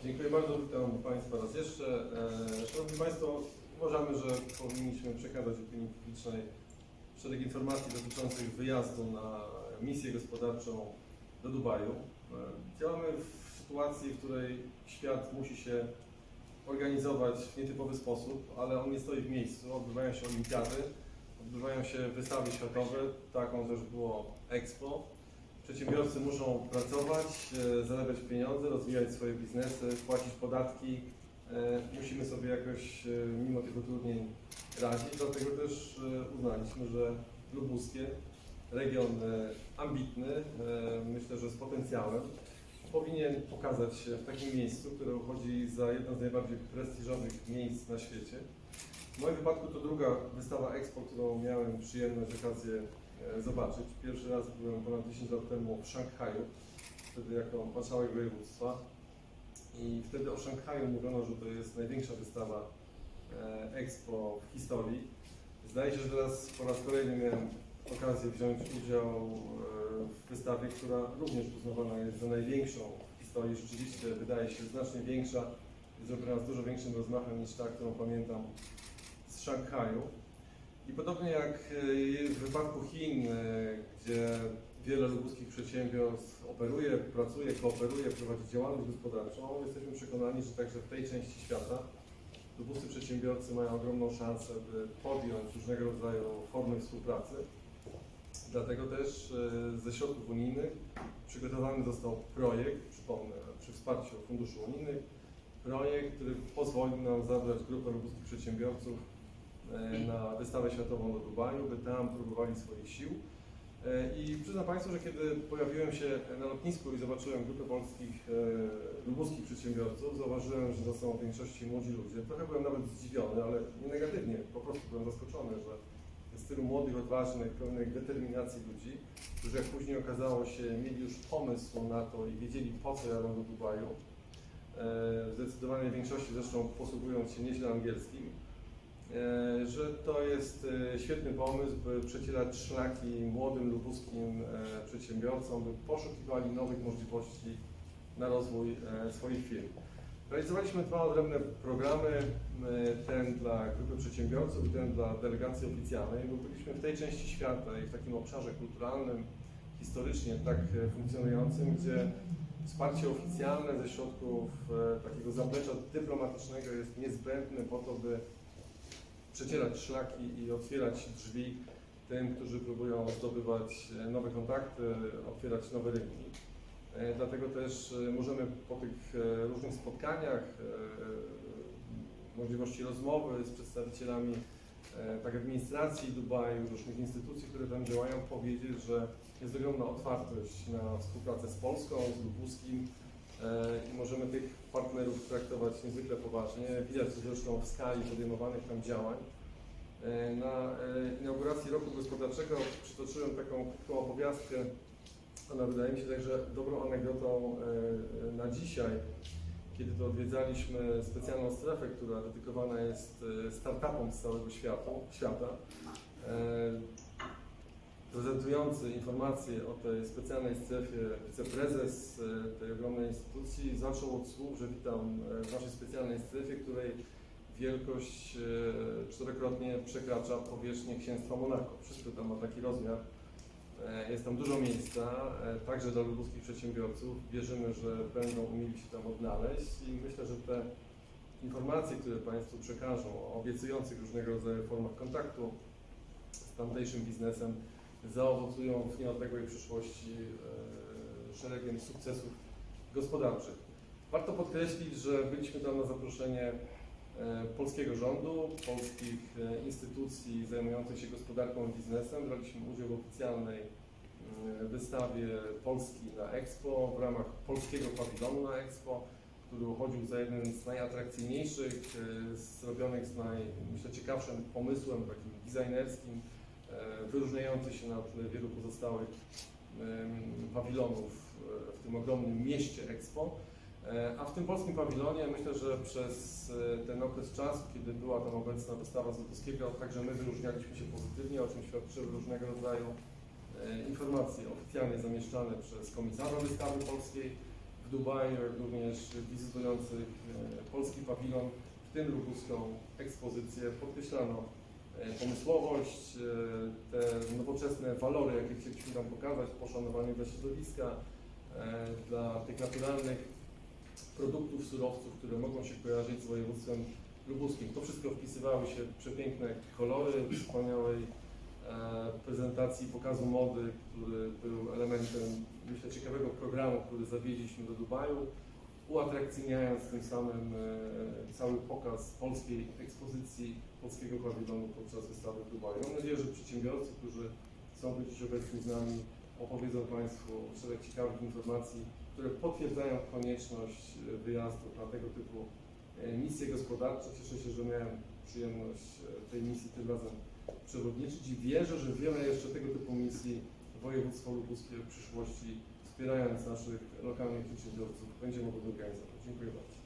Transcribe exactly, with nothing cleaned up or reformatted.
Dziękuję bardzo, witam Państwa raz jeszcze. Szanowni Państwo, uważamy, że powinniśmy przekazać opinii publicznej szereg informacji dotyczących wyjazdu na misję gospodarczą do Dubaju. Działamy w sytuacji, w której świat musi się organizować w nietypowy sposób, ale on nie stoi w miejscu. Odbywają się olimpiady, odbywają się wystawy światowe, taką też było Expo. Przedsiębiorcy muszą pracować, zarabiać pieniądze, rozwijać swoje biznesy, płacić podatki. Musimy sobie jakoś mimo tych utrudnień radzić, dlatego też uznaliśmy, że Lubuskie, region ambitny, myślę, że z potencjałem, powinien pokazać się w takim miejscu, które uchodzi za jedno z najbardziej prestiżowych miejsc na świecie. W moim wypadku to druga wystawa Expo, którą miałem przyjemność, okazję zobaczyć. Pierwszy raz byłem ponad dziesięć lat temu w Szanghaju, wtedy jako marszałek województwa. I wtedy o Szanghaju mówiono, że to jest największa wystawa Expo w historii. Zdaje się, że teraz po raz kolejny miałem okazję wziąć udział w wystawie, która również uznawana jest za największą w historii. Rzeczywiście wydaje się znacznie większa, jest zrobiona z dużo większym rozmachem niż ta, którą pamiętam z Szanghaju. I podobnie jak w wypadku Chin, gdzie wiele lubuskich przedsiębiorstw operuje, pracuje, kooperuje, prowadzi działalność gospodarczą, jesteśmy przekonani, że także w tej części świata lubuscy przedsiębiorcy mają ogromną szansę, by podjąć różnego rodzaju formy współpracy. Dlatego też ze środków unijnych przygotowany został projekt, przypomnę, przy wsparciu funduszy unijnych, projekt, który pozwoli nam zabrać grupę lubuskich przedsiębiorców na wystawę światową do Dubaju, by tam próbowali swoich sił. I przyznam Państwu, że kiedy pojawiłem się na lotnisku i zobaczyłem grupę polskich, lubuskich przedsiębiorców, zauważyłem, że to są w większości młodzi ludzie. Trochę byłem nawet zdziwiony, ale nie negatywnie, po prostu byłem zaskoczony, że jest tylu młodych, odważnych, pełnych determinacji ludzi, którzy jak później okazało się, mieli już pomysł na to i wiedzieli, po co jadą do Dubaju. W zdecydowanej większości zresztą posługując się nieźle angielskim, że to jest świetny pomysł, by przecierać szlaki młodym lubuskim przedsiębiorcom, by poszukiwali nowych możliwości na rozwój swoich firm. Realizowaliśmy dwa odrębne programy, ten dla grupy przedsiębiorców i ten dla delegacji oficjalnej, bo byliśmy w tej części świata i w takim obszarze kulturalnym, historycznie tak funkcjonującym, gdzie wsparcie oficjalne ze środków takiego zaplecza dyplomatycznego jest niezbędne po to, by przecierać szlaki i otwierać drzwi tym, którzy próbują zdobywać nowe kontakty, otwierać nowe rynki. Dlatego też możemy po tych różnych spotkaniach, możliwości rozmowy z przedstawicielami tak administracji Dubaju, różnych instytucji, które tam działają, powiedzieć, że jest ogromna otwartość na współpracę z Polską, z lubuskim i możemy tych partnerów traktować niezwykle poważnie. Widać to zresztą w skali podejmowanych tam działań. Na inauguracji roku gospodarczego przytoczyłem taką krótką opowiastkę. Ona wydaje mi się także dobrą anegdotą na dzisiaj, kiedy to odwiedzaliśmy specjalną strefę, która dedykowana jest startupom z całego świata. świata. Prezentujący informacje o tej specjalnej strefie wiceprezes tej ogromnej instytucji zaczął od słów, że witam w naszej specjalnej strefie, której wielkość czterokrotnie przekracza powierzchnię księstwa Monako. Wszystko tam ma taki rozmiar. Jest tam dużo miejsca, także dla lubuskich przedsiębiorców. Wierzymy, że będą umieli się tam odnaleźć i myślę, że te informacje, które Państwu przekażą o obiecujących różnego rodzaju formach kontaktu z tamtejszym biznesem, zaowocują w nieodległej przyszłości szeregiem sukcesów gospodarczych. Warto podkreślić, że byliśmy tam na zaproszenie polskiego rządu, polskich instytucji zajmujących się gospodarką i biznesem. Braliśmy udział w oficjalnej wystawie Polski na Expo w ramach polskiego pawilonu na Expo, który uchodził za jeden z najatrakcyjniejszych, zrobionych z naj, myślę, ciekawszym pomysłem takim designerskim, wyróżniający się na tle wielu pozostałych pawilonów w tym ogromnym mieście Expo. A w tym polskim pawilonie myślę, że przez ten okres czasu, kiedy była tam obecna wystawa z Lubusskiego, także my wyróżnialiśmy się pozytywnie, o czym świadczyły różnego rodzaju informacje oficjalnie zamieszczane przez komisarza wystawy polskiej w Dubaju, jak również wizytujących polski pawilon, w tym lubuską ekspozycję. Podkreślano pomysłowość, te nowoczesne walory, jakie chcieliśmy tam pokazać, poszanowanie dla środowiska, dla tych naturalnych produktów, surowców, które mogą się kojarzyć z województwem lubuskim. To wszystko wpisywały się w przepiękne kolory, wspaniałej prezentacji pokazu mody, który był elementem, myślę, ciekawego programu, który zawieźliśmy do Dubaju, uatrakcyjniając tym samym cały pokaz polskiej ekspozycji, polskiego pawilonu podczas wystawy w Dubaju. Mam nadzieję, że przedsiębiorcy, którzy są tu dziś obecni z nami, opowiedzą Państwu szereg ciekawych informacji, które potwierdzają konieczność wyjazdu na tego typu misje gospodarcze. Cieszę się, że miałem przyjemność tej misji tym razem przewodniczyć i wierzę, że wiele jeszcze tego typu misji województwo lubuskie w przyszłości, wspierając naszych lokalnych przedsiębiorców, będzie mogło zorganizować. Dziękuję bardzo.